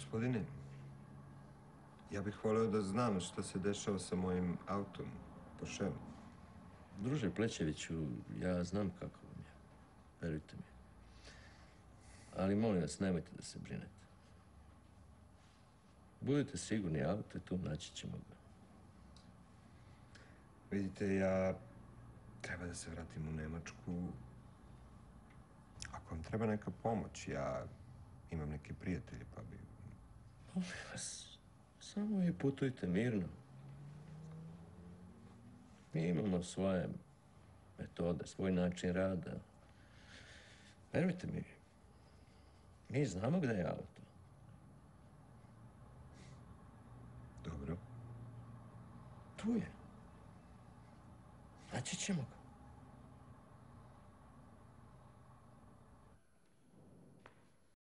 Gospodine, ja bih voleo da znam šta se dešava sa mojim autom, Porscheom. Druže Plećeviću, ja znam kako vam je. Verujte mi. Ali molim vas, nemojte da se brinete. Budite sigurni, auto je tu, naći ćemo ga. Vidite, ja treba da se vratim u Nemačku. Ako vam treba neka pomoć, ja imam neke prijatelje, pa bi... Molim vas, samo vi putujte mirno. Mi imamo svoje metode, svoj način rada. Verujte mi, mi znamo gde je auto. Dobro. Tu je. Naći ćemo ga.